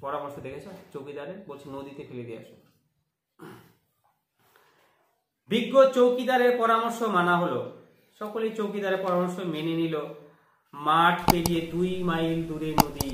পরামর্শ দেখেছো চৌকিদারের, বলছে নদীতে ফেলে দিয়ে আসো। বিজ্ঞ চৌকিদারের পরামর্শ মানা হলো। সকলেই চৌকিদারের পরামর্শ মেনে নিল। মাঠ পেরিয়ে 2 মাইল দূরে নদী।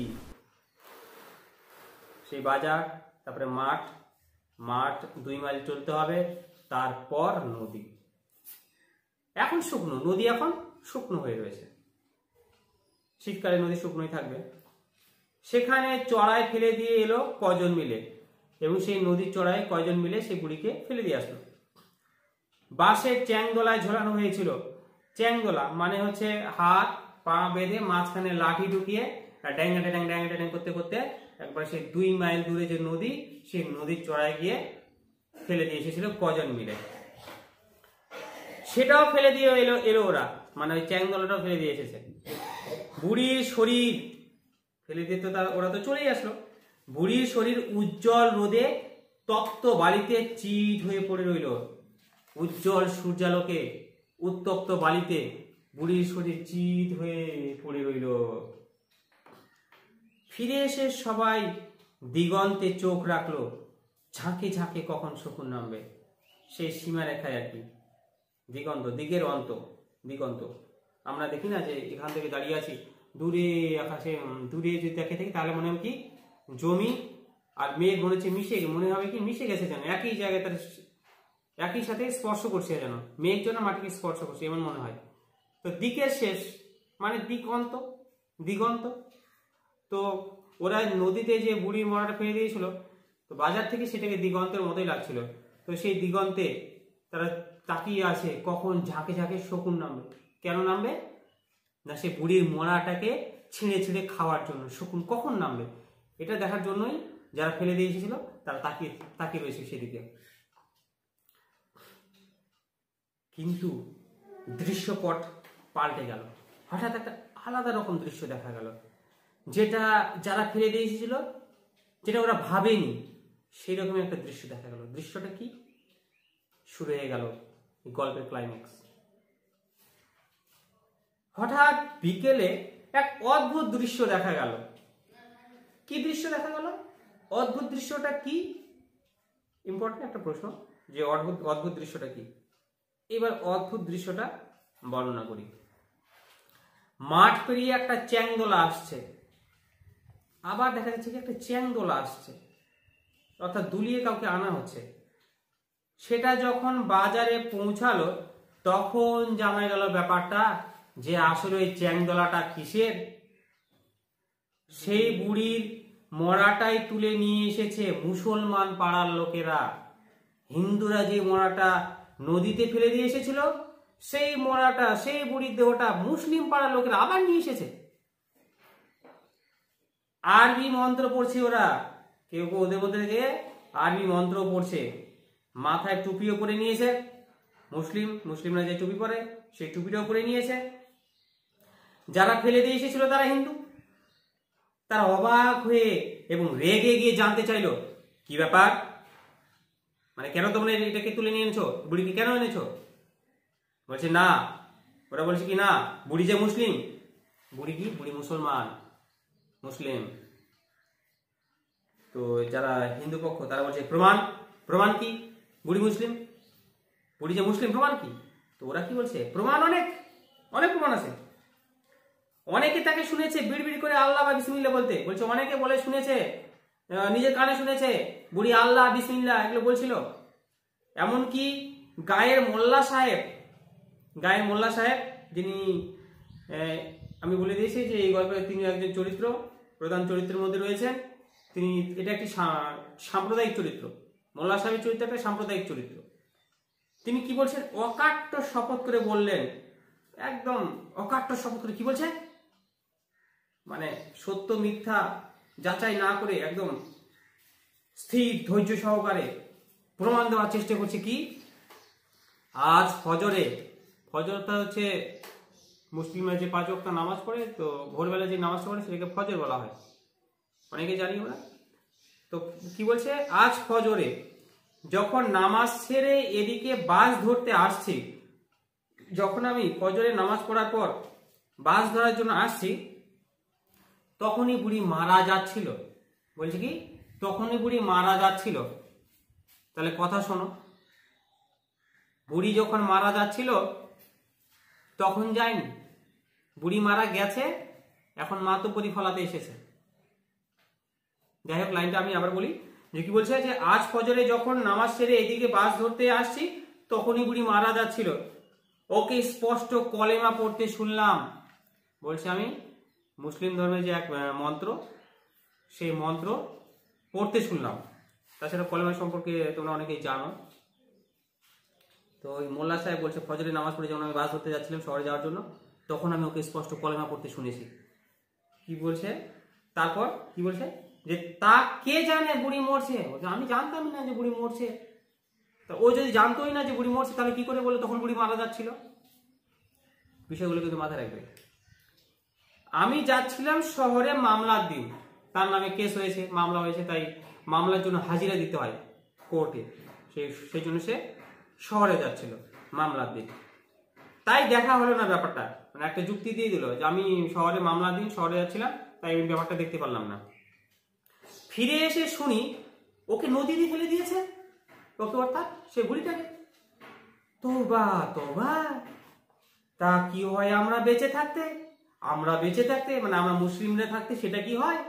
সেই বাজার, তারপরে মাঠ 2 মাইল চলতে হবে, তারপর নদী। এখন শুকনো নদী, এখন শুকনো হয়ে রয়েছে, শীতকালে নদী শুকনোই থাকবে। সেখানে চড়াই ফেলে দিয়ে এলো কজন মিলে, এবং সেই নদীর চড়াই কয়জন মিলে সেই বুড়িকে ফেলে দিয়ে আসলো। বাঁশের চ্যাংদোলায় ঝোলানো হয়েছিল। চ্যাংদোলা মানে হচ্ছে হাত পা বেঁধে মাঝখানে লাঠি ঢুকিয়ে ড্যাং করতে করতে একবার সেই 2 মাইল দূরে যে নদী, সেই নদীর চড়ায় গিয়ে ফেলে দিয়ে এসেছিল কজন মিলে। সেটাও ফেলে দিয়ে এলো ওরা, মানে ওই চ্যাংদোলাটাও ফেলে দিয়ে এসেছে। বুড়ির শরীর ফেলে দিয়ে তো ওরা তো চলেই আসলো। বুড়ির শরীর উজ্জ্বল রোদে তপ্ত বালিতে চিট হয়ে পড়ে রইল। উজ্জ্বল সূর্যালোকে উত্তপ্ত বালিতে বুড়ির শরীর চিট হয়ে পড়ে রইল। ফিরে এসে সবাই দিগন্তে চোখ রাখলো, ঝাঁকে ঝাঁকে কখন শকুন নামবে। সেই সীমারেখায় আর কি, দিগন্ত, দিগের অন্ত, দিগন্ত। আমরা দেখি না যে এখান থেকে দাঁড়িয়ে আছি, দূরে আকাশে, দূরে যদি দেখে থাকি তাহলে মনে হয় কি জমি আর মেঘ মনে হচ্ছে মনে হবে কি মিশে গেছে, যেন একই জায়গায় তার একই সাথে স্পর্শ করছে, যেন মেঘ যেন মাটিকে স্পর্শ করছে, এমন মনে হয়। তো দিকের শেষ মানে দিগন্ত, দিগন্ত। তো ওরা নদীতে যে বুড়ির মরাটা ফেলে দিয়েছিল, তো বাজার থেকে সেটাকে দিগন্তের মতোই লাগছিল। তো সেই দিগন্তে তারা তাকিয়ে আছে কখন ঝাঁকে ঝাঁকে শকুন নামবে। কেন নামবে না, সে বুড়ির মরাটাকে ছিঁড়ে ছিঁড়ে খাওয়ার জন্য শকুন কখন নামবে, এটা দেখার জন্যই যারা ফেলে দিয়ে এসেছিল তারা তাকিয়ে রয়েছে সেদিকে। কিন্তু দৃশ্যপট পাল্টে গেল। হঠাৎ একটা আলাদা রকম দৃশ্য দেখা গেল, যেটা যারা ফেলে দিয়ে এসেছিল, যেটা ওরা ভাবেনি, সেই রকমের একটা দৃশ্য দেখা গেল। দৃশ্যটা কি? শুরু হয়ে গেল গল্পের ক্লাইম্যাক্স। হঠাৎ বিকেলে এক অদ্ভুত দৃশ্য দেখা গেল। কি দৃশ্য দেখা গেল? অদ্ভুত দৃশ্যটা কি? ইম্পর্টেন্ট একটা প্রশ্ন, যে অদ্ভুত দৃশ্যটা কি। এবার অদ্ভুত দৃশ্যটা বর্ণনা করি। মাঠ পেরিয়ে একটা চ্যাংদোলা আসছে। আবার দেখা যাচ্ছে কি একটা চ্যাংদোলা আসছে, অর্থাৎ দুলিয়ে কাউকে আনা হচ্ছে। সেটা যখন বাজারে পৌঁছালো তখন জানা গেল ব্যাপারটা, যে আসলে ওই চ্যাংদোলাটা কিসের। সেই বুড়ির মরাটাই তুলে নিয়ে এসেছে মুসলমান পাড়ার লোকেরা। হিন্দুরা যে মরাটা নদীতে ফেলে দিয়ে এসেছিল, সেই মরাটা, সেই বুড়ির দেহটা মুসলিম পাড়ার লোকেরা আবার নিয়ে এসেছে। আরবি মন্ত্র পড়ছে ওরা, কেউ কেউ ওদের মধ্যে থেকে আরবি মন্ত্র পড়ছে। মাথায় টুপিও পরে নিয়েছে, মুসলিমরা যে টুপি পরে সেই টুপিটাও পরে নিয়েছে। যারা ফেলে দিয়ে এসেছিল তারা হিন্দু। তারা অবাক হয়ে এবং রেগে গিয়ে জানতে চাইলো কি ব্যাপার, মানে কেন তোমরা এটাকে তুলে নিয়ে এনেছো, বুড়িকে কেন এনেছো? বলছে না, ওরা বলছে কি না, বুড়ি যে মুসলিম। বুড়ি কি? বুড়ি মুসলমান, মুসলিম। তো যারা হিন্দু পক্ষ তারা বলছে প্রমাণ কি, বুড়ি মুসলিম, বুড়ি যে মুসলিম, প্রমাণ কি? তো ওরা কি বলছে, প্রমাণ অনেক প্রমাণ আছে। অনেকে তাকে শুনেছে বিড়বিড় করে আল্লাহ বা বিসমিল্লাহ বলতে, বলছে অনেকে বলে শুনেছে, নিজের কানে শুনেছে বুড়ি আল্লাহ বিসমিল্লাহ এগুলো বলছিল। এমনকি গায়ের মোল্লা সাহেব যিনি, আমি বলে দিয়েছি যে এই গল্পে তিনি একজন চরিত্র, প্রধান চরিত্রের মধ্যে রয়েছেন। তিনি, এটা একটি সাম্প্রদায়িক চরিত্র, মোল্লা সাহেবের চরিত্র একটা সাম্প্রদায়িক চরিত্র। তিনি কি বলছেন, অকাট্য শপথ করে বললেন, একদম অকাট্য শপথ করে কি বলছেন, মানে সত্য মিথ্যা যাচাই না করে একদম স্থির ধৈর্য সহকারে প্রমাণ দেওয়ার চেষ্টা করছে কি, আজ ফজরটা হচ্ছে মুসলিমরা যে 5 ওয়াক্ত নামাজ পড়ে, তো ভোরবেলা যে নামাজটা পড়ে সেটাকে ফজর বলা হয়, অনেকে জানি আমরা। তো কি বলছে, আজ ফজরে যখন নামাজ ছেড়ে এদিকে বাস ধরতে আসছি, যখন আমি ফজরে নামাজ পড়ার পর বাস ধরার জন্য আসছি, তখনই বুড়ি মারা যাচ্ছিল। বলছে কি তখনই বুড়ি মারা যাচ্ছিল। তাহলে কথা শোনো, বুড়ি যখন মারা যাচ্ছিল তখন যায়নি, বুড়ি মারা গেছে, এখন মা তো পরিফলাতে এসেছে। যাই হোক, লাইনটা আমি আবার বলি যে কি বলছে যে আজ ফজরে যখন নামাজ সেরে এদিকে বাস ধরতে আসছি তখনই বুড়ি মারা যাচ্ছিল, ওকে স্পষ্ট কলেমা পড়তে শুনলাম। বলছে আমি মুসলিম ধর্মের যে এক মন্ত্র, সেই মন্ত্র পড়তে শুনলাম। তাছাড়া কলেমা সম্পর্কে তোমরা অনেকেই জানো। তো ওই মোল্লা সাহেব বলছে ফজরের নামাজ পড়ে যখন আমি বাস ধরতে যাচ্ছিলাম শহরে যাওয়ার জন্য, তখন আমি ওকে স্পষ্ট কলেমা পড়তে শুনেছি। কি বলছে তারপর, কি বলছে যে তা কে জানে বুড়ি মরছে? আমি জানতামই না যে বুড়ি মরছে। তা ও যদি জানতোই না যে বুড়ি মরছে তাহলে কি করে বলে তখন বুড়ি মারা যাচ্ছিল? বিষয়গুলো কিন্তু মাথায় রাখবে। আমি যাচ্ছিলাম শহরে মামলার দিন, তার নামে কেস হয়েছে, মামলা হয়েছে, তাই মামলার জন্য হাজিরা দিতে হয় কোর্টে, সেই জন্য সে শহরে যাচ্ছিল মামলার দিন। তাই দেখা হলো না ব্যাপারটা, মানে একটা যুক্তি দিয়ে দিল যে আমি শহরে মামলার দিন শহরে যাচ্ছিলাম, তাই আমি ব্যাপারটা দেখতে পারলাম না। ফিরে এসে শুনি ওকে নদীতে ফেলে দিয়েছে, ওকে অর্থাৎ সে বুড়িটাকে। তোবা তোবা, তা কি হয় আমরা বেঁচে থাকতে মানে আমরা মুসলিমরা থাকতে সেটা কি হয়?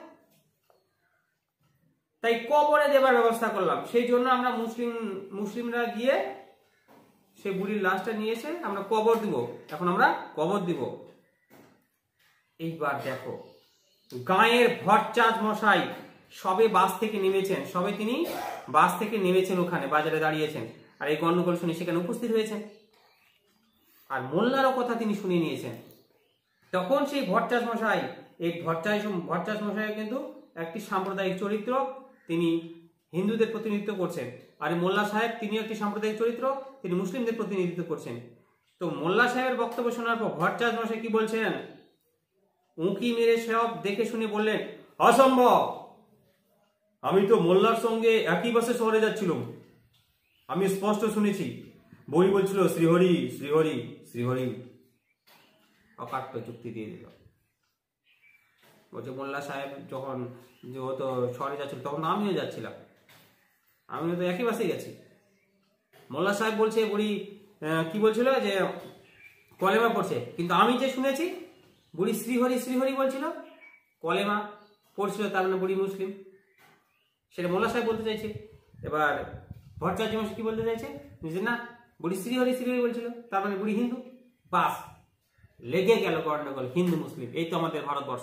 তাই কবরে দেবার ব্যবস্থা করলাম। সেই জন্য আমরা মুসলিমরা গিয়ে সে বুড়ির লাশটা নিয়ে এসে আমরা কবর দিব। এখন আমরা কবর দিব। এইবার দেখো, গাঁয়ের ভট্টাচ মশাই সবে বাস থেকে নেমেছেন, তিনি বাস থেকে নেমেছেন, ওখানে বাজারে দাঁড়িয়েছেন, আর এই গন্ডগোল শুনে সেখানে উপস্থিত হয়েছেন, আর মোল্লারও কথা তিনি শুনে নিয়েছেন। তখন সেই ভট্টাচ মশাই, এই ভট্টাচ মশাই কিন্তু একটি সাম্প্রদায়িক চরিত্র, তিনি হিন্দুদের প্রতিনিধিত্ব করছেন, আর মোল্লা সাহেব তিনি একটি সাম্প্রদায়িক চরিত্র, তিনি মুসলিমদের প্রতিনিধিত্ব করছেন। তো মোল্লা সাহেবের বক্তব্য শোনার পর ভট্টাচ মশাই কি বলছেন, উঁকি মেরে সব দেখে শুনে বললেন, অসম্ভব, আমি তো মোল্লার সঙ্গে একই বাসে শহরে যাচ্ছিলাম, আমি স্পষ্ট শুনেছি, বই বলছিল শ্রীহরি শ্রীহরি শ্রীহরি। অকাট্য যুক্তি দিয়ে দিল। বলছে মোল্লা সাহেব যখন ও তো শহরে যাচ্ছিল তখন আমিও যাচ্ছিলাম, আমিও তো একই বাসে গেছি। মোল্লা সাহেব বলছে বুড়ি কি বলছিল যে কলেমা পড়ছে, কিন্তু আমি যে শুনেছি বুড়ি শ্রীহরি শ্রীহরি বলছিল, কলেমা পড়ছিল, তার মানে বুড়ি মুসলিম, সেটা মোল্লা সাহেব বলতে চাইছে। এবার ভট্টাচার্য মশাই কি বলতে চাইছে যে না, বুড়ি শ্রীহরি শ্রীহরি বলছিল, তার মানে বুড়ি হিন্দু। বাস লেগে গেল গন্ডগোল, হিন্দু মুসলিম, এই তো আমাদের ভারতবর্ষ।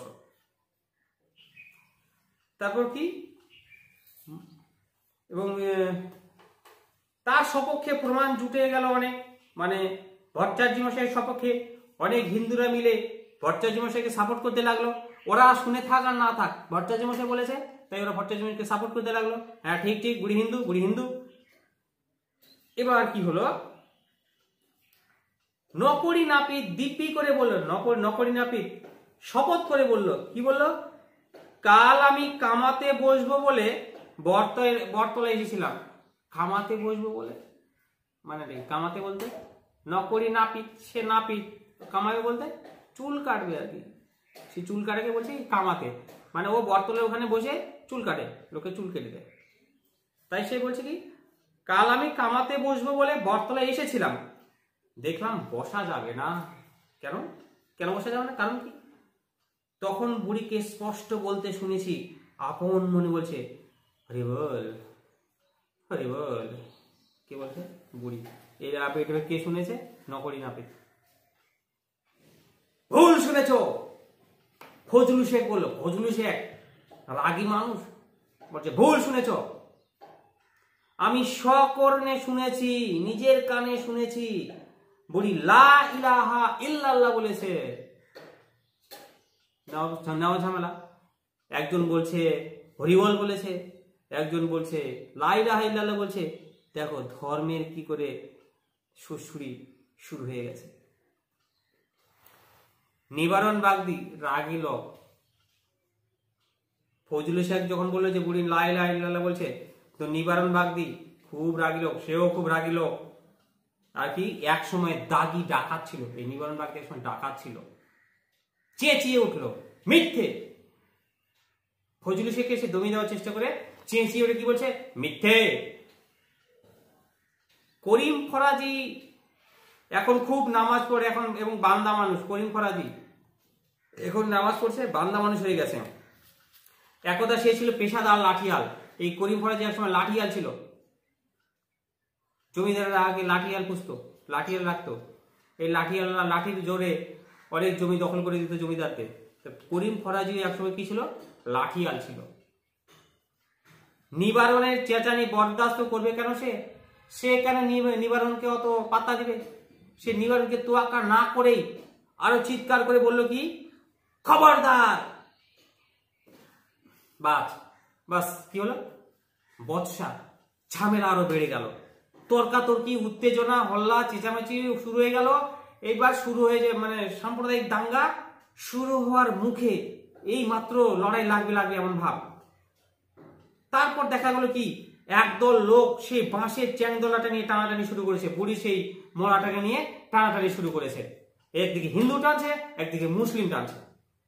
তারপর কি, এবং তার সপক্ষে প্রমাণ জুটে গেল অনেক, মানে ভট্টাচার্য মশাইয়ের সপক্ষে অনেক হিন্দুরা মিলে ভট্টাচার্য মশাইকে সাপোর্ট করতে লাগলো। ওরা শুনে থাক আর না থাক, ভট্টাচার্য মশাই বলেছে তাই ওরা ভট্টাচার্য মশাইকে সাপোর্ট করতে লাগলো, হ্যাঁ ঠিক ঠিক বুড়ি হিন্দু বুড়ি হিন্দু। এবার কি হলো, নকরি নাপিত দিব্যি করে বললো, নকরি নাপিত শপথ করে বলল, কি বললো, কাল আমি কামাতে বসবো বলে বটতলায় এসেছিলাম। কামাতে বসবো বলে মানে কামাতে বলতে নকরি নাপিত, সে নাপিত, কামাবে বলতে চুল কাটবে আর কি, সে চুল কাটাকে বলছে কামাতে, মানে ও বটতলায় ওখানে বসে চুল কাটে, লোকে চুল কেটে দেয়। তাই সে বলছে কি, কাল আমি কামাতে বসবো বলে বটতলায় এসেছিলাম, দেখলাম বসা যাবে না। কেন কেন বসা যাবে না, কারণ কি, তখন বুড়িকে স্পষ্ট বলতে শুনেছি, আপন মনে বলছে হরি বল হরি বল। কে বলছে, বুড়ি। এই নাপিত কে শুনেছে, নকরি নাপিত। ভুল শুনেছ, ফজলু শেখ বললো, ফজলু শেখ রাগী মানুষ বলছে ভুল শুনেছ, আমি সকর্ণে শুনেছি, নিজের কানে শুনেছি, বুড়ি লা ইলাহা ইল্লাল্লাহ বলেছে। নাও ঝামেলা, একজন বলছে হরিবল বলেছে, একজন বলছে লা ইলাহা ইল্লাল্লাহ বলছে। দেখো ধর্মের কি করে সুড়সুড়ি শুরু হয়ে গেছে। নিবারণ বাগদি রাগী লোক, ফজলু শেখ যখন বললো যে বুড়ি লা ইলাহা ইল্লাল্লাহ বলছে, তো নিবারণ বাগদি খুব রাগী লোক, সেও খুব রাগী লোক আর কি। এক সময় দাগি ডাকাত ছিল, এই নিবারণ বাগদি এক সময় ডাকাত ছিল, চেঁচিয়ে উঠলো মিথ্যে, ফজলু শেখকে সে দমিয়ে দেওয়ার চেষ্টা করে চেঁচিয়ে ওটা কি বলছে, মিথ্যে। করিম ফরাজি এখন খুব নামাজ পড়ে এখন, এবং বান্দা মানুষ। করিম ফরাজি এখন নামাজ পড়ছে, বান্দা মানুষ হয়ে গেছে। একদা সে ছিল পেশাদার লাঠিয়াল। এই করিম ফরাজি একসময় লাঠিয়াল ছিল। জমিদাররা আগে লাঠিয়াল পুষতো, লাঠিয়াল রাখতো। এই লাঠিয়ালরা লাঠির জোরে অনেক জমি দখল করে দিত জমিদারদের। করিম ফরাজি একসময় কি ছিল, লাঠিয়াল ছিল। নিবারণের চেঁচানি বরদাস্ত করবে কেন সে কেন নিবারণকে অত পাত্তা দিবে? সে নিবারণকে তোয়াক্কা না করেই আরো চিৎকার করে বলল কি, খবরদার। বাস কি হলো, বৎসা ঝামেলা আরো বেড়ে গেল। তর্কাতর্কি, উত্তেজনা, হল্লা, চেঁচামেচি শুরু হয়ে গেল। এইবার শুরু হয়ে যায় মানে সাম্প্রদায়িক দাঙ্গা শুরু হওয়ার মুখে, এই মাত্র লড়াই লাগবে এমন ভাব। তারপর দেখা গেল কি, একদল লোক সেই বাঁশের চ্যাংদোলাটা নিয়ে টানাটানি শুরু করেছে। বুড়ি সেই মোড়াটাকে নিয়ে টানাটানি শুরু করেছে। একদিকে হিন্দু টানছে, একদিকে মুসলিম টানছে।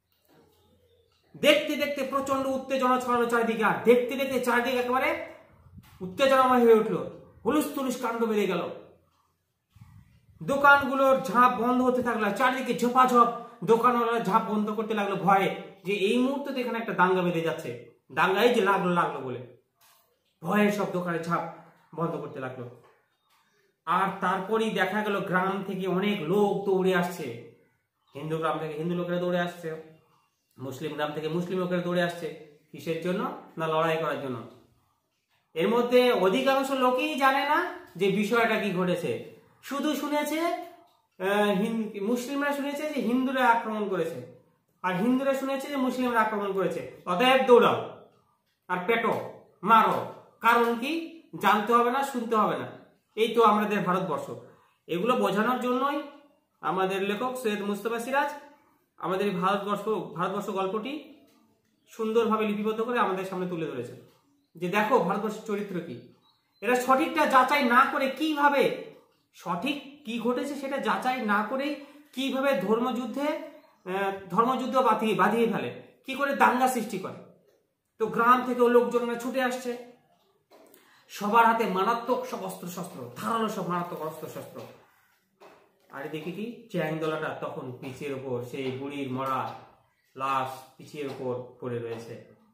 দেখতে দেখতে প্রচন্ড উত্তেজনা ছড়ানো চারিদিকে। আর দেখতে দেখতে চারিদিকে একেবারে উত্তেজনাময় হয়ে উঠলো। হুলুস তুলুস কাণ্ড বেড়ে গেল। দোকানগুলোর ঝাঁপ বন্ধ হতে থাকলো। চারিদিকে ঝোপাঝপ দোকানওয়ালা ঝাঁপ বন্ধ করতে লাগলো ভয়ে, যে এই মুহূর্তে এখানে একটা দাঙ্গা বেঁধে যাচ্ছে। দাঙ্গাই যে লাগলো বলে ভয়ে সব দোকানে ঝাঁপ বন্ধ করতে লাগলো। আর তারপরেই দেখা গেল গ্রাম থেকে অনেক লোক দৌড়ে আসছে। হিন্দু গ্রাম থেকে হিন্দু লোকেরা দৌড়ে আসছে, মুসলিম গ্রাম থেকে মুসলিম লোকেরা দৌড়ে আসছে। কিসের জন্য? না লড়াই করার জন্য। এর মধ্যে অধিকাংশ লোকেই জানে না যে বিষয়টা কি ঘটেছে। শুধু শুনেছে, মুসলিমরা শুনেছে যে হিন্দুরা আক্রমণ করেছে, আর হিন্দুরা শুনেছে যে মুসলিমরা আক্রমণ করেছে। অতএব দৌড়াও আর পেটো মারো। কারণ কি জানতে হবে না, শুনতে হবে না। এই তো আমাদের ভারতবর্ষ। এগুলো বোঝানোর জন্যই আমাদের লেখক সৈয়দ মুস্তফা সিরাজ আমাদের ভারতবর্ষ গল্পটি সুন্দরভাবে লিপিবদ্ধ করে আমাদের সামনে তুলে ধরেছে, যে দেখো ভারতবর্ষের চরিত্র কি। এরা সঠিকটা যাচাই না করে কিভাবে, সঠিক কি ঘটেছে সেটা যাচাই না করেই কিভাবে ধর্মযুদ্ধ বাঁধিয়ে ফেলে, কি করে দাঙ্গা সৃষ্টি করে। তো গ্রাম থেকে লোকজনরা ছুটে আসছে, সবার হাতে মারাত্মক সব অস্ত্রশস্ত্র, ধারালো সব মারাত্মক অস্ত্রশস্ত্র। আর দেখি কি, চ্যাংদোলাটা তখন পিচের উপর, সেই বুড়ির মরা লাশ পিচের উপর পড়ে রয়েছে।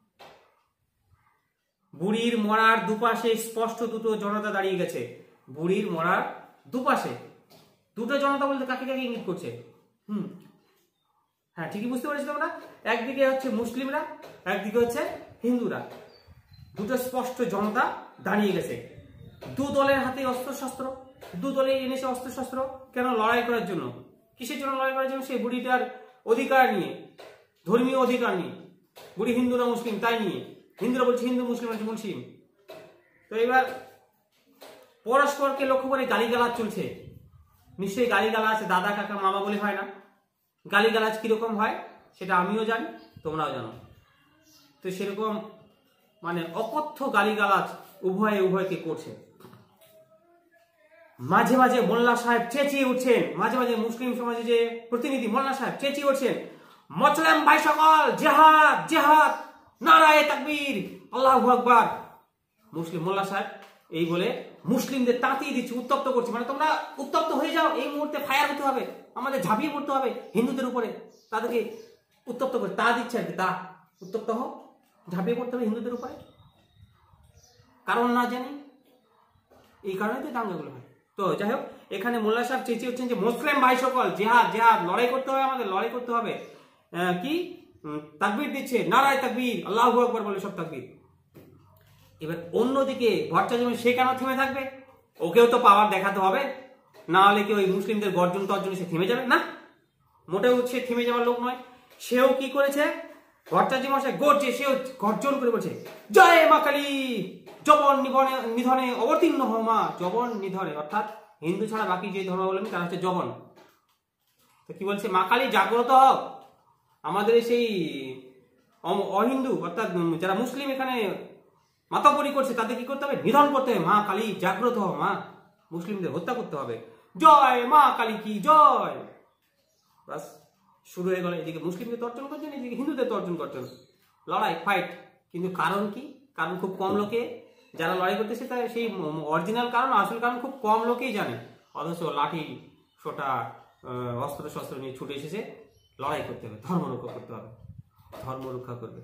বুড়ির মরার দুপাশে স্পষ্ট দুটো জনতা দাঁড়িয়ে গেছে। বুড়ির মরার দুপাশে দুটো জনতা বলতে কাকে কাকে ইঙ্গিত করছে? হ্যাঁ, ঠিকই বুঝতে পেরেছি তোমরা। একদিকে হচ্ছে মুসলিমরা, একদিকে হচ্ছে হিন্দুরা। দুটো স্পষ্ট জনতা দাঁড়িয়ে গেছে। দু দলের হাতে অস্ত্রশস্ত্র, দু দলে এনেছে অস্ত্রশস্ত্র। কেন? লড়াই করার জন্য। কিসের জন্য লড়াই করার জন্য? সেই বুড়িটার অধিকার নিয়ে, ধর্মীয় অধিকার নিয়ে। বুড়ি হিন্দু না মুসলিম তাই নিয়ে। হিন্দুরা বলছে হিন্দু, মুসলিম বলছে মুসলিম। তো এবার পরস্পরকে লক্ষ্য করে গালিগালাজ চলছে। নিশ্চয়ই গালিগালাজ দাদা কাকা মামা বলে হয় না। গালিগালাজ কিরকম হয় সেটা আমিও জানি, তোমরাও জানো। তো সেরকম মানে অকথ্য গালিগালাজ উভয়কে করছে। মাঝে মাঝে মোল্লা সাহেব চেঁচিয়ে উঠছেন, মাঝে মাঝে মুসলিম সমাজের যে প্রতিনিধি মোল্লা সাহেব চেঁচিয়ে উঠছেন, মুসলিম ভাই সকল জিহাদ জিহাদ, নারায়ে তাকবীর, আল্লাহু আকবার। মুসলিম মোল্লা সাহেব এই বলে মুসলিমদের তাঁতিয়ে দিচ্ছে, উত্তপ্ত করছে। মানে তোমরা উত্তপ্ত হয়ে যাও, এই মুহূর্তে ফায়ার হতে হবে, আমাদের ঝাঁপিয়ে পড়তে হবে হিন্দুদের উপরে, তাদেরকে উত্তপ্ত করে তা দিচ্ছে আর কি। তা উত্তপ্ত হোক, ঝাঁপিয়ে পড়তে হবে হিন্দুদের উপরে। কারণ না জানি, এই কারণে তো দাঙ্গাগুলো হয়। তো যাই হোক, এখানে মোল্লা সাহেব চেঁচিয়ে হচ্ছেন যে মুসলিম ভাই সকল জিহাদ জিহাদ, লড়াই করতে হবে, আমাদের লড়াই করতে হবে। কি তাকবীর দিচ্ছে, নারায়ে তাকবীর, আল্লাহু আকবার বলে সব তাকবীর। এবার অন্যদিকে ভট্টাচার্য সে কেন থেমে থাকবে? ওকেও তো পাওয়ার দেখাতে হবে, না হলে কি ওই মুসলিমদের গর্জন তর্জনে সে থেমে যাবে না? মোটেও সে থেমে যাওয়ার লোক নয়। সেও কি করেছে, ভট্টাচার্য মশাই গর্জে, সেও গর্জন করে বলছে, জয় মা কালী, যবন নিধনে অবতীর্ণ হও মা। যবন নিধনে অর্থাৎ হিন্দু ছাড়া বাকি যে ধর্মাবলম্বী তারা হচ্ছে যবন। তো কি বলছে, মা কালী জাগ্রত হও। আমাদের সেই অহিন্দু অর্থাৎ যারা মুসলিম এখানে মাতাবরি করছে তাদের কি করতে হবে, নিধন করতে হবে। মা কালী জাগ্রত হও মা, মুসলিমদের হত্যা করতে হবে। জয় মা কালী কি জয়। বাস শুরু হয়ে গেল। এদিকে মুসলিমদের তর্জন করছেন, এদিকে হিন্দুদের তর্জন করছেন, লড়াই ফাইট। কিন্তু কারণ কি? কারণ খুব কম লোকে যারা লড়াই করতেছে তার সেই অরিজিনাল কারণ, আসল কারণ খুব কম লোকেই জানে। অথচ লাঠি সোটা অস্ত্র শস্ত্র নিয়ে ছুটে এসেছে, লড়াই করতে হবে, ধর্ম রক্ষা করতে হবে, ধর্ম রক্ষা করবে।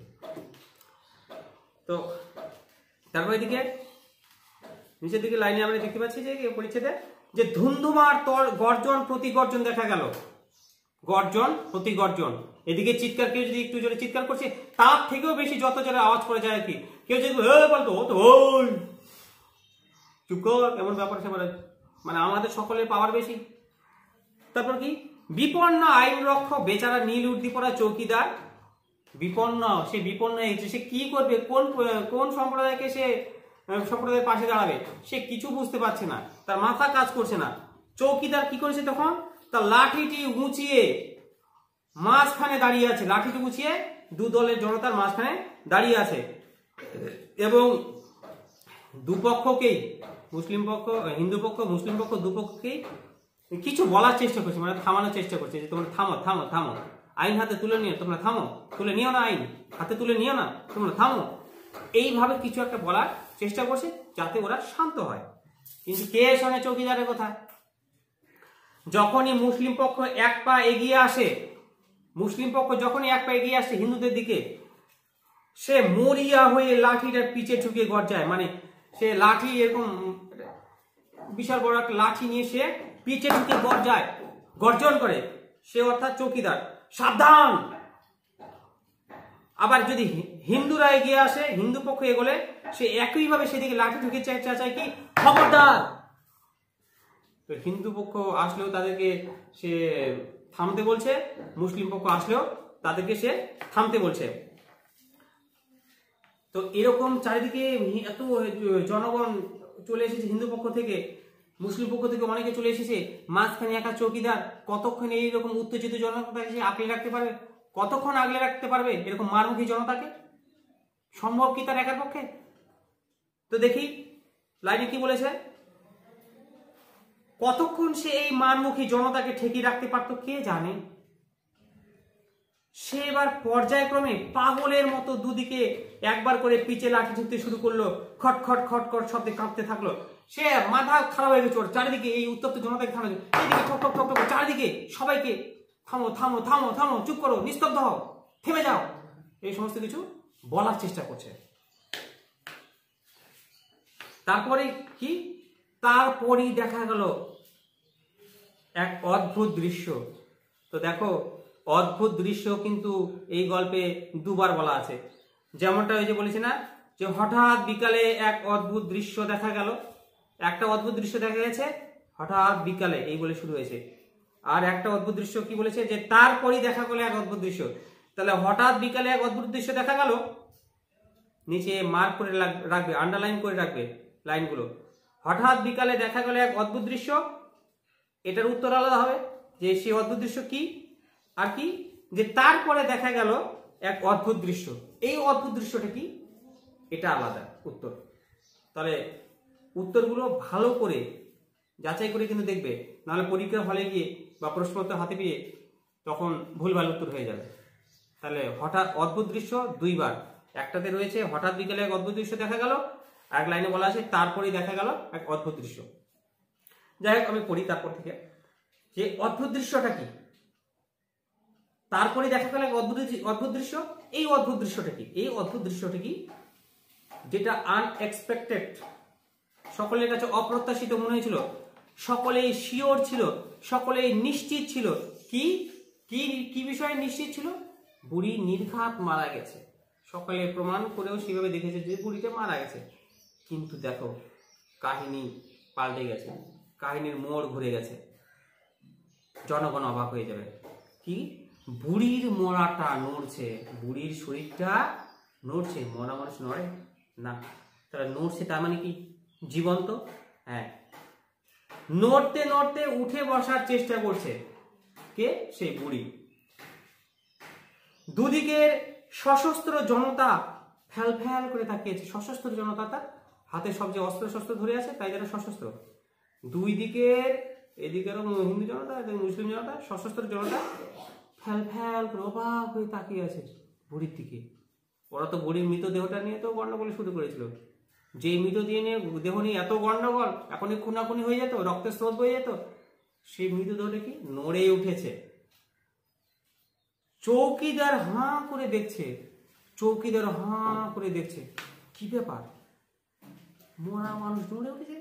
তো তারপর এদিকে নিচের দিকে লাইনে আমরা দেখতে পাচ্ছি যে পরিচ্ছেদে যে ধুমধুমার গর্জন প্রতিগর্জন দেখা গেল, গর্জন প্রতিগর্জন। এদিকে চিৎকার, কেউ যদি একটু জোরে চিৎকার করছে তার থেকেও বেশি যত জোরে আওয়াজ করে যায় আর কি। কেউ যদি বলতো ওই চুপ কর, এমন ব্যাপার সেবার, মানে আমাদের সকলের পাওয়ার বেশি। তারপর কি বিপন্ন আইন রক্ষক বেচারা নীল উর্দি পরা চৌকিদার, বিপন্ন, সে বিপন্ন হয়েছে, সে কি করবে, কোন সম্প্রদায়কে সে সম্প্রদায়ের পাশে দাঁড়াবে, সে কিছু বুঝতে পারছে না, তার মাথা কাজ করছে না। চৌকিদার কি করেছে তখন? তার লাঠিটি উঁচিয়ে মাঝখানে দাঁড়িয়ে আছে, লাঠিটি উঁচিয়ে দু দলের জনতার মাঝখানে দাঁড়িয়ে আছে এবং দুপক্ষকেই, মুসলিম পক্ষ, হিন্দু পক্ষ, মুসলিম পক্ষ, দুপক্ষকেই কিছু বলার চেষ্টা করছে, মানে থামানোর চেষ্টা করছে যে তোমরা থামো থামো থামো, আইন হাতে তুলে নিও, তোমরা থামো, তুলে নিও না, আইন হাতে তুলে নিও না, তোমরা থামো, এইভাবে কিছু একটা বলার চেষ্টা করছে যাতে ওরা শান্ত হয়। কিন্তু কে শোনে চৌকিদারের কথা? যখনই মুসলিম পক্ষ এক পা এগিয়ে আসে, মুসলিম পক্ষ যখনই এক পা এগিয়ে আসে হিন্দুদের দিকে, সে মরিয়া হয়ে লাঠিটার পিছে ঠুকে গর্জায়, মানে সে লাঠি এরকম বিশাল বড় একটা লাঠি নিয়ে সে পিছে ঠুকে গর্জায়, গর্জন করে সে, অর্থাৎ চৌকিদার, সাবধান। আবার যদি হিন্দুরা এগিয়ে আসে, হিন্দু পক্ষ এগোলে সে একইভাবে সেদিকে লাঠি ঠুকে চায় কি খবরদার। তো হিন্দু পক্ষ আসলেও তাদেরকে সে থামতে বলছে, মুসলিম পক্ষ আসলেও তাদেরকে সে থামতে বলছে। তো এরকম চারিদিকে এত জনগণ চলে এসেছে, হিন্দু পক্ষ থেকে, মুসলিম পক্ষ থেকে অনেকে চলে এসেছে, মাঝখানে একা চৌকিদার কতক্ষণ এইরকম উত্তেজিত জনতাকে আঁকড়ে রাখতে পারবে? কতক্ষণ আগলে রাখতে পারবে এরকম মারমুখী জনতাকে? সম্ভব কি তার একার পক্ষে? তো দেখি লাইনে কি বলেছে, কতক্ষণ সে এই মারমুখী জনতাকে ঠেকিয়ে রাখতে পারতো কে জানে। সে এবার পর্যায়ক্রমে পাগলের মতো দুদিকে একবার করে পিছে লাঠি ঠুকতে শুরু করলো, খট খট খট খট শব্দে কাঁপতে থাকলো। সে মাথা খারাপ হয়ে গেছে ওর, চারিদিকে এই উত্তপ্ত জনতাকে থামানো, এইদিকে ঠক ঠক ঠক ঠক, চারিদিকে সবাইকে থামো থামো থামো থামো, চুপ করো, নিস্তব্ধ হও, থেমে যাও, এই সমস্ত কিছু বলার চেষ্টা করছে। তারপরে কি? তারপরেই দেখা গেল এক অদ্ভুত দৃশ্য। তো দেখো, অদ্ভুত দৃশ্য কিন্তু এই গল্পে দুবার বলা আছে। যেমনটা ওই যে বলেছি না, যে হঠাৎ বিকালে এক অদ্ভুত দৃশ্য দেখা গেল, একটা অদ্ভুত দৃশ্য দেখা গেছে হঠাৎ বিকালে, এই বলে শুরু হয়েছে। আর একটা অদ্ভুত দৃশ্য কি বলেছে, যে তারপরই দেখা গেল এক অদ্ভুত দৃশ্য। তাহলে হঠাৎ বিকালে এক অদ্ভুত দৃশ্য দেখা গেল, নিচে মার্ক করে রাখবে, আন্ডারলাইন করে রাখবে লাইনগুলো। হঠাৎ বিকালে দেখা গেল এক অদ্ভুত দৃশ্য, এটার উত্তর আলাদা হবে যে সেই অদ্ভুত দৃশ্য কি, আর কি যে তারপরে দেখা গেল এক অদ্ভুত দৃশ্য, এই অদ্ভুত দৃশ্যটা কি, এটা আলাদা উত্তর। তাহলে উত্তরগুলো ভালো করে যাচাই করে কিন্তু দেখবে, নাহলে পরীক্ষার হলে গিয়ে বা প্রশ্নপত্র হাতে পেয়ে তখন ভুলভাল উত্তর হয়ে যাবে। তাহলে হঠাৎ অদ্ভুত দৃশ্য দুইবার, একটাতে রয়েছে হঠাৎ বিকেলে এক অদ্ভুত দৃশ্য দেখা গেল, এক লাইনে বলা আছে তারপরেই দেখা গেল এক অদ্ভুত দৃশ্য। যাই হোক, আমি পড়ি তারপর থেকে যে অদ্ভুত দৃশ্যটা কি। তারপরে দেখা গেল এক অদ্ভুত দৃশ্য, এই অদ্ভুত দৃশ্যটা কি? এই অদ্ভুত দৃশ্যটা কি, যেটা আনএক্সপেক্টেড, সকলের কাছে অপ্রত্যাশিত মনে হয়েছিল, সকলেই শিওর ছিল, সকলেই নিশ্চিত ছিল। কি কি কি বিষয়ে নিশ্চিত ছিল? বুড়ি নির্ঘাত মারা গেছে, সকলে প্রমাণ করেও সেভাবে দেখেছে যে বুড়িটা মারা গেছে। কিন্তু দেখো, কাহিনী পাল্টে গেছে, কাহিনীর মোড় ঘুরে গেছে, জনগণ অবাক হয়ে যাবে। কি? বুড়ির মরাটা নড়ছে, বুড়ির শরীরটা নড়ছে, মরা মানুষ নড়ে না, তাহলে নড়ছে, তার মানে কি জীবন্ত? হ্যাঁ, নড়তে নড়তে উঠে বসার চেষ্টা করছে কে? সেই বুড়ি। দুদিকের সশস্ত্র জনতা ফ্যাল ফ্যাল করে তাকিয়েছে, সশস্ত্র জনতা, তার হাতে সব যে অস্ত্র শস্ত্র ধরে আছে তাই যারা সশস্ত্র, দুই দিকের, এদিকেরও হিন্দু জনতা, মুসলিম জনতা, সশস্ত্র জনতা ফ্যাল ফ্যাল করে অবাক হয়ে তাকিয়ে আছে বুড়ির দিকে। ওরা তো বুড়ির মৃতদেহটা নিয়ে তো গন্ডগোল শুরু করেছিল, যে মৃতদেহ নিয়ে দেহ নিয়ে এত গন্ডগোল, এখনই খুনাখুনি হয়ে যেত, রক্তের স্রোত বয়ে যেত। সেই মৃতদেহটা কি নড়ে উঠেছে। চৌকিদার হাঁ করে দেখছে, চৌকিদার হাঁ করে দেখছে, কি ব্যাপার, মরা মানুষ নড়ে উঠেছে।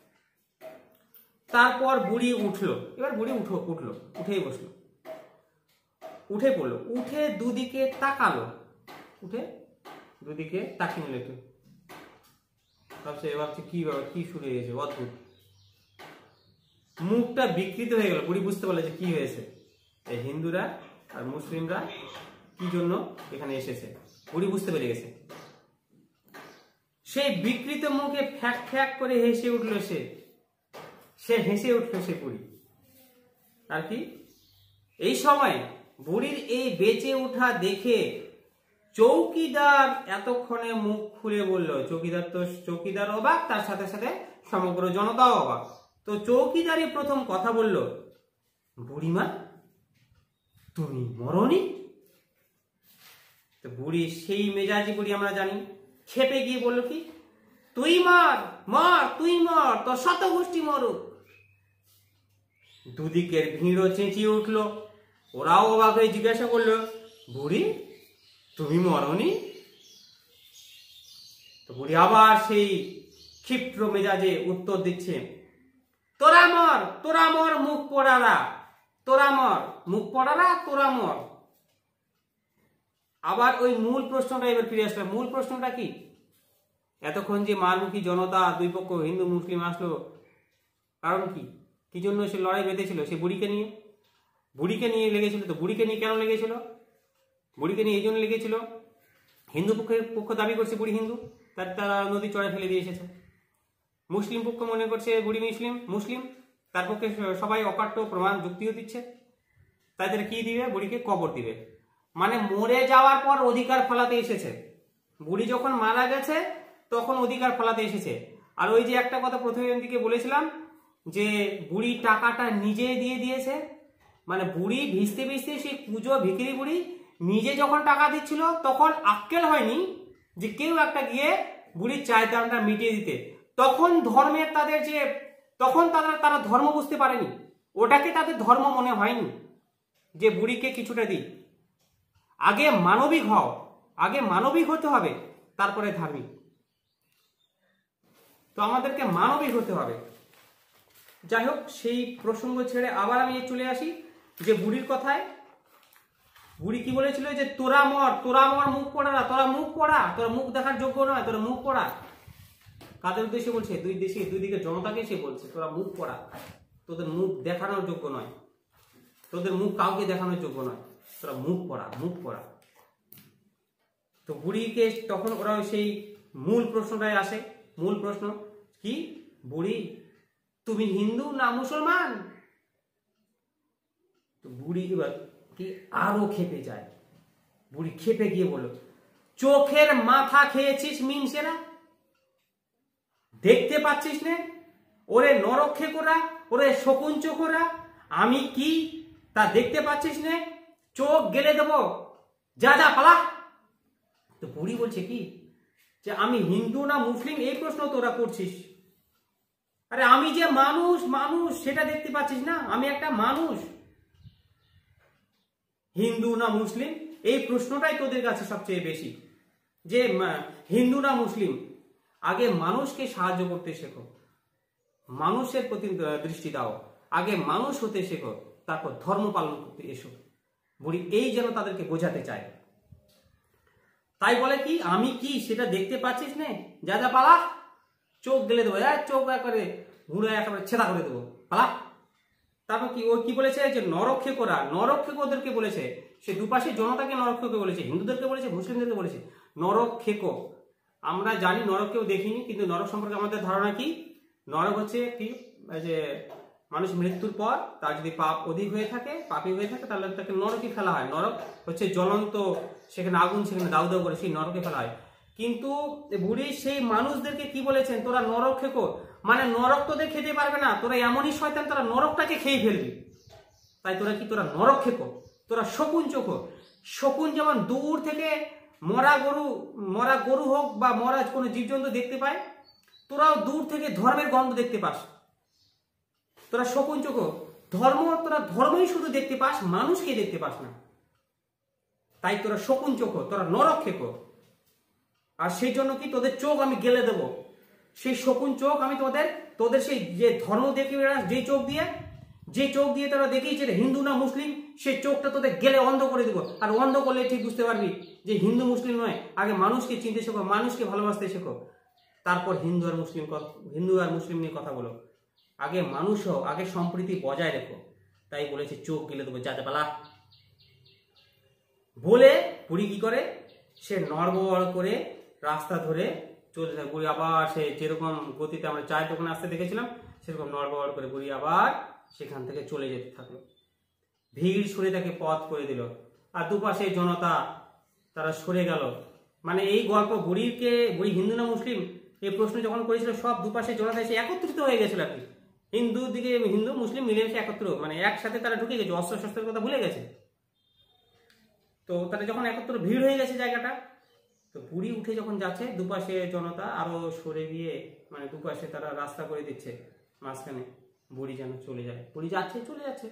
তারপর বুড়ি উঠলো, এবার বুড়ি উঠলো, উঠেই বসলো, উঠে পড়লো, উঠে দুদিকে তাকালো, উঠে দুদিকে তাকিয়ে নিল একটু, ভাবছে কি ব্যাপার, কি শুরু হয়েছে, অদ্ভুত। মুখটা বিকৃত হয়ে গেল, বুড়ি বুঝতে পারলো যে কি হয়েছে, এই হিন্দুরা আর মুসলিমরা কি জন্য এখানে এসেছে, বুড়ি বুঝতে পেরে গেছে। সেই বিকৃত মুখে ফ্যাক ফ্যাক করে হেসে উঠলো, সে হেসে উঠলো সে বুড়ি। আর কি এই সময় বুড়ির এই বেঁচে ওঠা দেখে চৌকিদার এতক্ষণে মুখ খুলে বলল, চৌকিদার অবাক, তার সাথে সাথে সমগ্র জনতাও অবাক। তো চৌকিদারই প্রথম কথা বলল, বুড়িমা তুমি মরনি? তো বুড়ি সেই মেজাজি বুড়ি আমরা জানি, খেপে গিয়ে বলল কি, তুই মর, তুই মর, তোর শত গোষ্ঠী মরুক। দুদিকের ভিড়ও চেঁচিয়ে উঠলো, ওরাও অবাক হয়ে জিজ্ঞাসা করলো, বুড়ি তুমি মরনি? তো বুড়ি আবার সেই ক্ষিপ্র মেজাজে উত্তর দিচ্ছে, তোরা মর মুখ পোড়ারা, তোরা মর মুখ পোড়ারা, তোরা মর। আবার ওই মূল প্রশ্নটা এবার ফিরে আসলো। মূল প্রশ্নটা কি, এতক্ষণ যে মারমুখী জনতা, দুই পক্ষ হিন্দু মুসলিম আসলো, কারণ কি জন্য সে লড়াই বেঁধেছিল? সে বুড়িকে নিয়ে লেগেছিল। তো বুড়িকে নিয়ে কেন লেগেছিল? বুড়িকে নিয়ে এই জন্য লেগেছিল, হিন্দু পক্ষ দাবি করছে বুড়ি হিন্দু, তারা নদী চড়ে ফেলে দিয়ে এসেছে। মুসলিম পক্ষ মনে করছে বুড়ি মুসলিম, তার পক্ষে সবাই অকাট্য প্রমাণ যুক্তিও দিচ্ছে। তাদের কি দিবে? বুড়িকে কবর দিবে, মানে মরে যাওয়ার পর অধিকার ফলাতে এসেছে। বুড়ি যখন মারা গেছে তখন অধিকার ফলাতে এসেছে। আর ওই যে একটা কথা প্রথমের দিকে বলেছিলাম যে বুড়ি টাকাটা নিজে দিয়ে দিয়েছে, মানে বুড়ি ভিজতে ভিজতে সেই পুজো ভিখিরি বুড়ি নিজে যখন টাকা দিচ্ছিল তখন আক্কেল হয়নি যে কেউ একটা গিয়ে বুড়ির চাহিদাটা মিটিয়ে দিতে। তখন ধর্মের তখন তারা ধর্ম বুঝতে পারেনি, ওটাকে তাদের ধর্ম মনে হয়নি যে বুড়িকে কিছুটা দিই। আগে মানবিক হও, আগে মানবিক হতে হবে, তারপরে ধার্মিক। তো আমাদেরকে মানবিক হতে হবে। যাই হোক, সেই প্রসঙ্গ ছেড়ে আবার আমি চলে আসি যে বুড়ির কথায়। বুড়ি কি বলেছিল যে তোরা মর মুখ পড়া, তোরা মুখ দেখার যোগ্য নয়, তোরা মুখ পড়া। কাদের উদ্দেশ্যে বলছে? দুই দিকে জনতাকে সে বলছে, তোরা মুখ পড়া, তোদের মুখ দেখানোর যোগ্য নয়, তোদের মুখ কাউকে দেখানোর যোগ্য নয়, তোরা মুখ পড়া। তো বুড়িকে তখন ওরা সেই মূল প্রশ্নটায় আসে। মূল প্রশ্ন কি, বুড়ি তুমি হিন্দু না মুসলমান? তো বুড়ি এবার কি আরো খেপে যায়। বুড়ি খেপে গিয়ে বলল, চোখের মাথা খেয়েছিস মিনসেরা? দেখতে পাচ্ছিস না? ওরে নরক্ষেকরা, ওরে শকুন চোখরা, আমি কি তা দেখতে পাচ্ছিস না? চোখ গেলে দেব, যা পালা। তো বুড়ি বলছে কি যে আমি হিন্দু না মুসলিম এই প্রশ্ন তোরা করছিস? আরে আমি যে মানুষ সেটা দেখতে পাচ্ছিস না? আমি একটা মানুষ, হিন্দু না মুসলিম এই প্রশ্নটাই তোদের কাছে সবচেয়ে বেশি, যে হিন্দু না মুসলিম। আগে মানুষকে সাহায্য করতে শেখো, মানুষের প্রতি দৃষ্টি দাও, আগে মানুষ হতে শেখো, তারপর ধর্ম পালন করতে এসো। বুড়ি এই যেন তাদেরকে বোঝাতে চায়। তাই বলে কি আমি কি সেটা দেখতে পাচ্ছিস না? যা পালা, চোখ গেলে দেবো, চোখ একেবারে ঘুরে একেবারে ছেদা করে দেবো, পালা। তারপর কি ও কি বলেছে যে নরক্ষেক ওদেরকে বলেছে, সে দুপাশে জনতাকে নরক্ষেক বলেছে, হিন্দুদেরকে বলেছে, মুসলিমদেরকে বলেছে নরক্ষেক। আমরা জানি, নরক কেউ দেখিনি, কিন্তু নরক সম্পর্কে আমাদের ধারণা কি, নরক হচ্ছে কি যে মানুষ মৃত্যুর পর তার যদি পাপ অধিক হয়ে থাকে, পাপী হয়ে থাকে, তাহলে তাকে নরকে ফেলা হয়। নরক হচ্ছে জ্বলন্ত, সেখানে আগুন, সেখানে দাউ দাউ করে সেই নরকে ফেলা হয়। কিন্তু বুড়ি সেই মানুষদেরকে কি বলেছেন, তোরা নরক খেকো, মানে নরক তোদের খেতে পারবে না, তোরা এমনই শয়তান, তোরা নরকটাকে খেয়ে ফেলবি। তাই তোরা নরক খেকো, তোরা শকুন চোখো। শকুন যেমন দূর থেকে মরা গরু হোক বা মরা কোনো জীবজন্তু দেখতে পায়, তোরাও দূর থেকে ধর্মের গন্ধ দেখতে পাস। তোরা শকুন চোখ, তোরা ধর্মই শুধু দেখতে পাস, মানুষকে দেখতে পাস না। তাই তোরা শকুন চোখ, তোরা নরক্ষেক। আর সেই জন্য কি তোদের চোখ আমি গেলে দেবো। সেই শকুন চোখ আমি তোদের সেই যে ধর্ম দেখে যে চোখ দিয়ে তোরা দেখিয়েছে হিন্দু না মুসলিম, সেই চোখটা তোদের গেলে অন্ধ করে দেবো। আর অন্ধ করলে ঠিক বুঝতে পারবি যে হিন্দু মুসলিম নয়। আগে মানুষকে চিনতে শেখো, মানুষকে ভালোবাসতে শেখো, তারপর হিন্দু আর মুসলিম নিয়ে কথা বলো। আগে মানুষ হও, আগে সম্প্রীতি বজায় রেখো। তাই বলেছে চোখ গেলে দেবো, যাতে পালা। বলে বুড়ি কি করে, সে নড়বড় করে রাস্তা ধরে চলে যায়। বুড়ি আবার সে যেরকম গতিতে আমরা চায়ের দোকানে আসতে দেখেছিলাম, সেরকম নড়বড় করে বুড়ি আবার সেখান থেকে চলে যেতে থাকলো। ভিড় সরে তাকে পথ করে দিল, আর দুপাশে জনতা তারা সরে গেল। মানে এই গল্প বুড়ি হিন্দু না মুসলিম এই প্রশ্ন যখন করেছিল, সব দুপাশে জনতা এসে একত্রিত হয়ে গেছিল আর কি। হিন্দু মুসলিম মিলেমিশে একত্র, মানে একসাথে তারা ঢুকে গেছে, অস্ত্র শস্ত্রের কথা ভুলে গেছে। তো তারা যখন একত্র ভিড় হয়ে গেছে জায়গাটা, তো বুড়ি উঠে যখন যাচ্ছে, দুপাশে জনতা আরো সরে গিয়ে মানে দুপাশে তারা রাস্তা করে দিচ্ছে, মাঝখানে বুড়ি যেন চলে যায়। বুড়ি চলে যাচ্ছে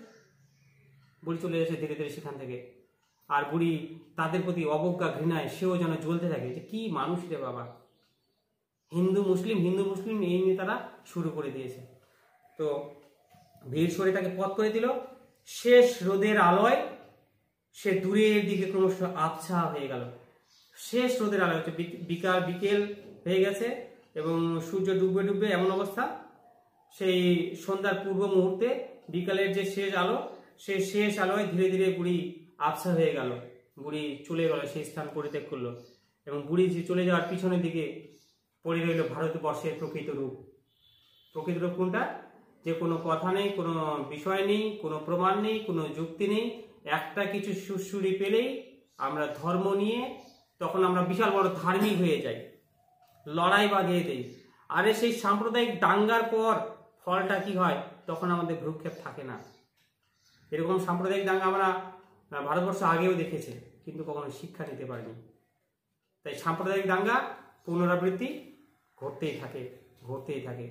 ধীরে ধীরে সেখান থেকে। আর বুড়ি তাদের প্রতি অবজ্ঞা ঘৃণায় সেও যেন জ্বলতে থাকে, যে কি মানুষ রে বাবা, হিন্দু মুসলিম এই নিয়ে তারা শুরু করে দিয়েছে। তো ভিড় সরে তাকে পথ করে দিল। শেষ রোদের আলোয় সে দূরের দিকে ক্রমশ আবছা হয়ে গেল। শেষ রোদের আলো হচ্ছে বিকেল হয়ে গেছে এবং সূর্য ডুববে এমন অবস্থা। সেই সন্ধ্যার পূর্ব মুহূর্তে বিকালের যে শেষ আলো, সেই শেষ আলোয় ধীরে ধীরে বুড়ি আবছা হয়ে গেল। বুড়ি চলে গেল, সেই স্থান পরিত্যাগ করলো এবং বুড়ি চলে যাওয়ার পিছনের দিকে পড়ে রইল ভারতবর্ষের প্রকৃত রূপ। কোনটা? যে কোনো কথা নেই, কোনো বিষয় নেই, কোনো প্রমাণ নেই, কোনো যুক্তি নেই, একটা কিছু সুড়সুড়ি পেলেই আমরা ধর্ম নিয়ে তখন আমরা বিশাল বড় ধার্মিক হয়ে যাই, লড়াই বাঁধিয়ে দেই। আরে সেই সাম্প্রদায়িক দাঙ্গার পর ফলটা কি হয়, তখন আমাদের ভ্রুক্ষেপ থাকে না। এরকম সাম্প্রদায়িক দাঙ্গা আমরা ভারতবর্ষ আগেও দেখেছে, কিন্তু কখনো শিক্ষা নিতে পারিনি। তাই সাম্প্রদায়িক দাঙ্গা পুনরাবৃত্তি ঘটতেই থাকে।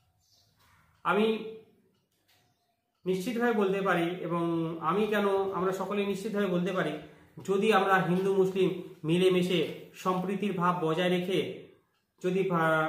আমি নিশ্চিতভাবে বলতে পারি, এবং আমরা সকলে নিশ্চিতভাবে বলতে পারি, যদি আমরা হিন্দু মুসলিম মিলেমিশে সম্প্রীতির ভাব বজায় রেখে যদি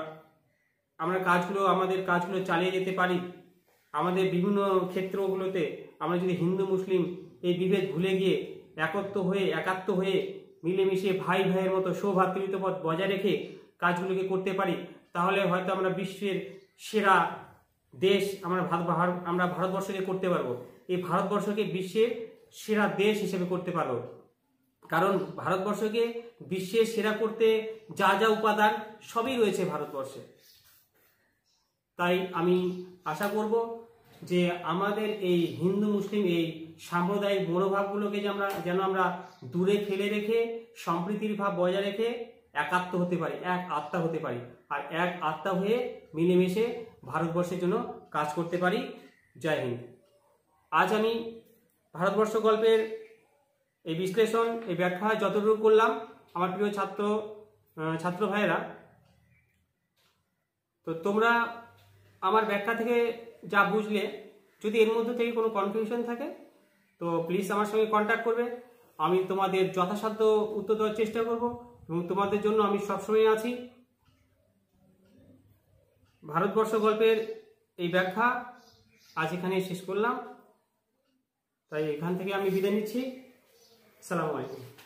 আমাদের কাজগুলো চালিয়ে যেতে পারি, আমাদের বিভিন্ন ক্ষেত্রগুলোতে আমরা যদি হিন্দু মুসলিম এই বিভেদ ভুলে গিয়ে একাত্ম হয়ে মিলেমিশে ভাই ভাইয়ের মতো সৌভ্রাতৃত্ববোধ বজায় রেখে কাজগুলোকে করতে পারি, তাহলে হয়তো আমরা বিশ্বের সেরা দেশ আমরা ভারতবর্ষকে করতে পারবো। এই ভারতবর্ষকে বিশ্বের সেরা দেশ হিসেবে করতে পারবো, কারণ ভারতবর্ষকে বিশ্বের সেরা করতে যা যা উপাদান সবই রয়েছে ভারতবর্ষে। তাই আমি আশা করব যে আমাদের এই হিন্দু মুসলিম এই সাম্প্রদায়িক মনোভাবগুলোকে যেন আমরা দূরে ফেলে রেখে সম্প্রীতির ভাব বজায় রেখে এক আত্মা হতে পারি, আর এক আত্মা হয়ে মিলেমিশে ভারতবর্ষের জন্য কাজ করতে পারি। জয় হিন্দ। আজ আমি ভারতবর্ষ গল্পের এই বিশ্লেষণ, এই ব্যাখ্যা যতটুকু করলাম, আমার প্রিয় ছাত্র ভাইয়েরা, তো তোমরা আমার ব্যাখ্যা থেকে যা বুঝলে, যদি এর মধ্যে থেকে কোনো কনফিউশন থাকে তো প্লিজ আমার সঙ্গে কন্ট্যাক্ট করবে। আমি তোমাদের যথাসাধ্য উত্তর দেওয়ার চেষ্টা করব এবং তোমাদের জন্য আমি সবসময় আছি। ভারতবর্ষ গল্পের এই ব্যাখ্যা আজ এখানে শেষ করলাম। তাই এখান থেকে আমি বিদায় নিচ্ছি। আসসালামু আলাইকুম।